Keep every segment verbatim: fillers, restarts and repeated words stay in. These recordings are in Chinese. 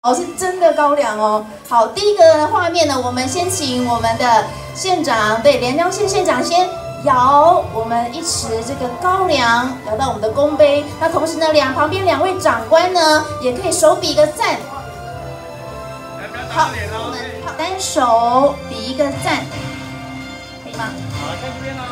哦，是真的高粱哦。好，第一个画面呢，我们先请我们的县长，对，连江县县长先摇我们一匙这个高粱，摇到我们的公杯。那同时呢，两旁边两位长官呢，也可以手比一个赞。好，我们单手比一个赞，可以吗？好，在这边哦。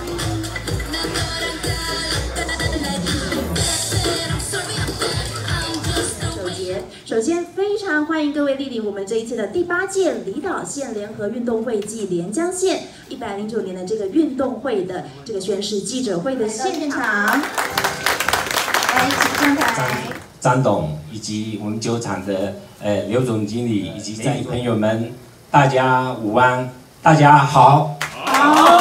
首先，非常欢迎各位莅临我们这一次的第八届离岛县联合运动会暨连江县一百零九年的这个运动会的这个宣誓记者会的现场。来，请上台。 张董以及我们酒厂的呃刘总经理以及在朋友们，大家午安，大家好。好。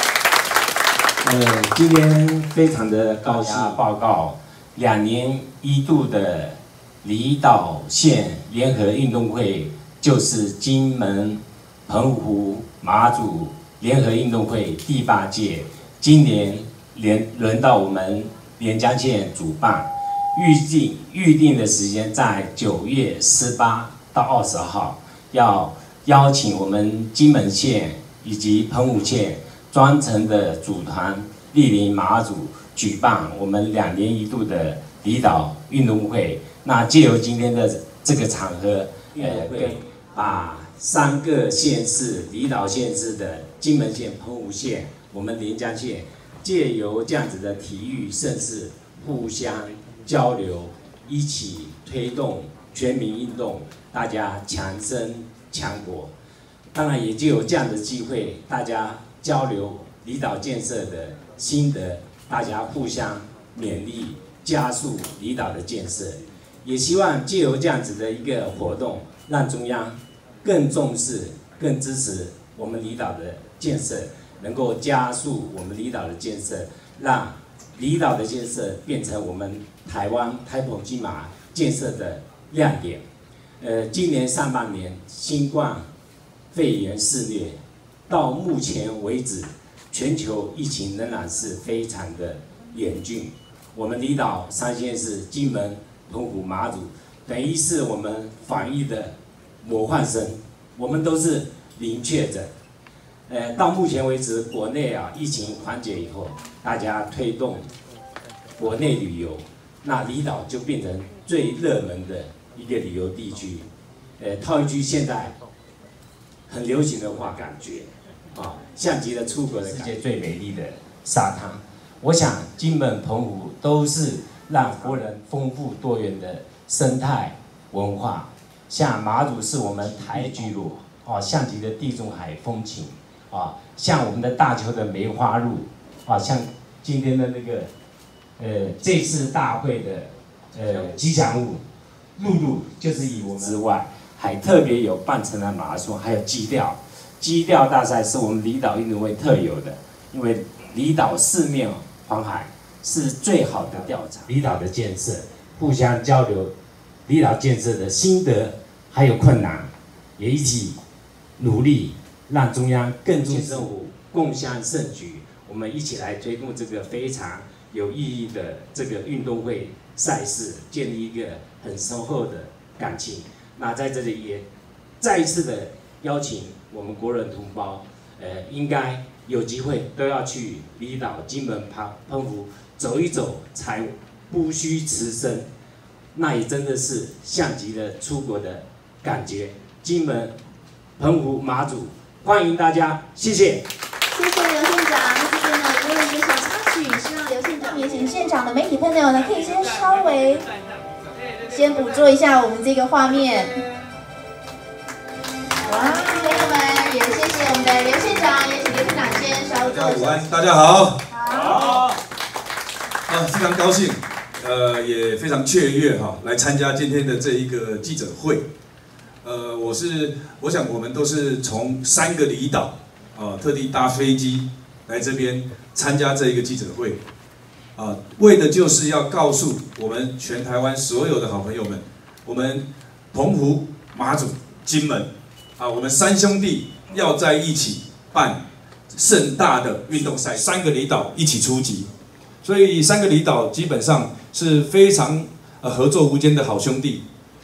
呃，今天非常的高兴报告，两年一度的。 离岛县联合运动会就是金门、澎湖、马祖联合运动会第八届，今年连轮到我们连江县主办，预计预定的时间在九月十八到二十号，要邀请我们金门县以及澎湖县专程的组团莅临马祖，举办我们两年一度的离岛运动会。 那借由今天的这个场合，呃，会把三个县市离岛县市的金门县、澎湖县、我们连江县，借由这样子的体育盛事，互相交流，一起推动全民运动，大家强身强国。当然，也就有这样的机会，大家交流离岛建设的心得，大家互相勉励，加速离岛的建设。 也希望借由这样子的一个活动，让中央更重视、更支持我们离岛的建设，能够加速我们离岛的建设，让离岛的建设变成我们台湾台澎金马建设的亮点。呃，今年上半年新冠肺炎肆虐，到目前为止，全球疫情仍然是非常的严峻。我们离岛三县市金门。 澎湖、马祖，等于是我们防疫的模范生，我们都是零确诊。呃，到目前为止，国内啊疫情缓解以后，大家推动国内旅游，那离岛就变成最热门的一个旅游地区。呃，套一句现在很流行的话，感觉啊，像极了出国的世界最美丽的沙滩。我想，金门、澎湖都是。 让国人丰富多元的生态文化，像马祖是我们台聚落，哦，像极了地中海风情，啊，像我们的大邱的梅花鹿，啊，像今天的那个，呃，这次大会的，呃，吉祥物，鹿鹿就是以我们之外，还特别有半程的马拉松，还有基调，基调大赛是我们离岛运动会特有的，因为离岛四面环海。 是最好的调查，离岛的建设，互相交流，离岛建设的心得还有困难，也一起努力，让中央更重视任务，共襄盛举。我们一起来推动这个非常有意义的这个运动会赛事，建立一个很深厚的感情。那在这里也再一次的邀请我们国人同胞，呃，应该有机会都要去离岛、金门、澎澎湖。 走一走才不虚此生，那也真的是像极了出国的感觉。金门、澎湖、马祖，欢迎大家，谢谢。 谢谢刘县长。这边呢，有一个小插曲，希望刘县长也请现场的媒体朋友呢，可以先稍微先捕捉一下我们这个画面。哇，朋友们，也谢谢我们的刘县长，也请刘县长先稍作。 大家午安，大家好。好。 啊，非常高兴，呃，也非常雀跃哈，来参加今天的这一个记者会。呃，我是，我想我们都是从三个离岛啊，特地搭飞机来这边参加这一个记者会，啊，为的就是要告诉我们全台湾所有的好朋友们，我们澎湖、马祖、金门啊，我们三兄弟要在一起办盛大的运动赛，三个离岛一起出击。 所以三个离岛基本上是非常呃合作无间的好兄弟，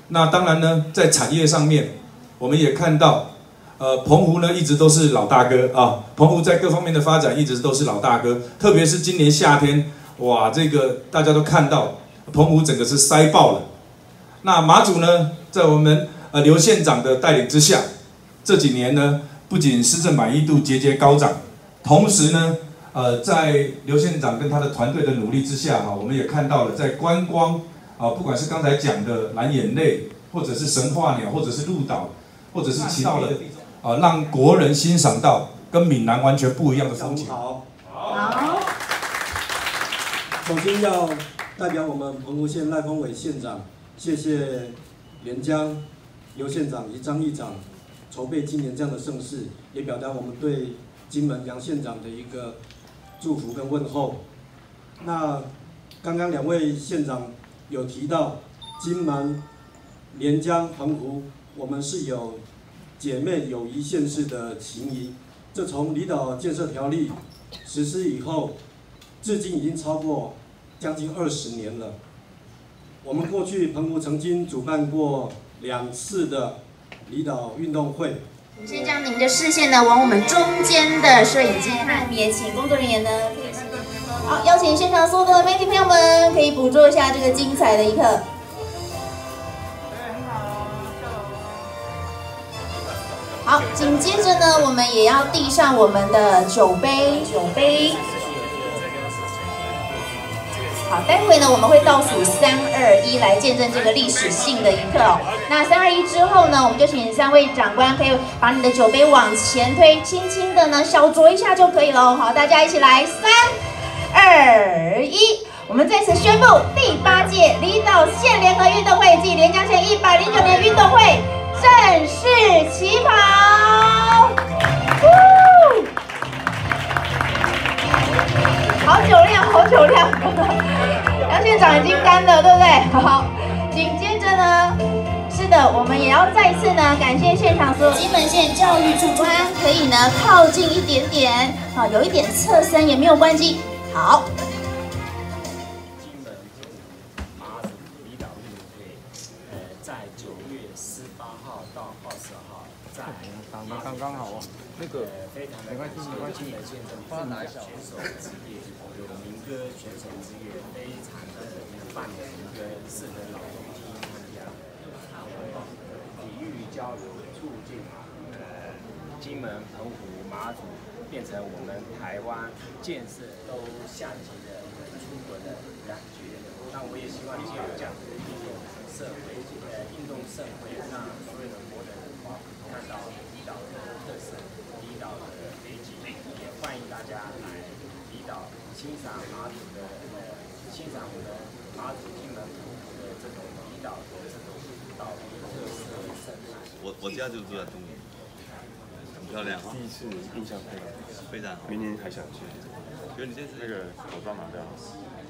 那当然呢，在产业上面，我们也看到，呃，澎湖呢一直都是老大哥啊，澎湖在各方面的发展一直都是老大哥，特别是今年夏天，哇，这个大家都看到，澎湖整个是塞爆了。那马祖呢，在我们呃刘县长的带领之下，这几年呢，不仅施政满意度节节高涨，同时呢，呃，在刘县长跟他的团队的努力之下，哈，我们也看到了在观光啊，不管是刚才讲的蓝眼泪，或者是神话鸟，或者是鹿岛，或者是其他的啊，让国人欣赏到跟闽南完全不一样的风景。 好， 好， 首先要代表我们澎湖县赖峰伟县长，谢谢连江刘县长以及张议长筹备今年这样的盛事，也表达我们对金门杨县长的一个祝福跟问候。那刚刚两位县长有提到金门、连江、澎湖，我们是有姐妹友谊县市的情谊。这从离岛建设条例实施以后，至今已经超过将近二十年了。我们过去澎湖曾经主办过两次的离岛运动会。 先将您的视线呢往我们中间的摄影机看，我们也请工作人员呢可以好邀请现场所有的媒体朋友们可以捕捉一下这个精彩的一刻。好，紧接着呢，我们也要递上我们的酒杯，酒杯。好，待会呢我们会倒数三二一来见证这个历史性的一刻哦。那三二一之后呢，我们就请三位长官可以把你的酒杯往前推，轻轻的呢小酌一下就可以了。好，大家一起来，三二一，我们在此宣布第八届离岛县联合运动会暨连江县一百零九年运动会正式起跑。好酒量，好酒量！杨县长已经干了，对不对？好，紧接着呢，是的，我们也要再次呢感谢现场所有金门县教育处专，可以呢靠近一点点，好，有一点侧身也没有关系。好。 金门马祖离岛运动会，呃，在九月十八号到二十号，在刚刚刚刚好哦，那个非常没关系没关系， 县政府选手之夜，有民歌选手之夜，非常的棒的一个适合老中青参加，体育交流促进呃金门、澎湖、马祖变成我们台湾建设都像极了出国的感觉。那我也希望借由这样的运动社会，呃，运动社会，让所有的国人看到离岛的特色、离岛的美景，也欢迎大家来离岛欣赏马祖的，呃，欣赏我们马祖、金门、澎湖的这种离岛的这种岛屿特色生态。 我我家就住在东营，很漂亮哈。 第一次印象非常非常好， 明年还想去。 觉得你这次那个口罩拿掉。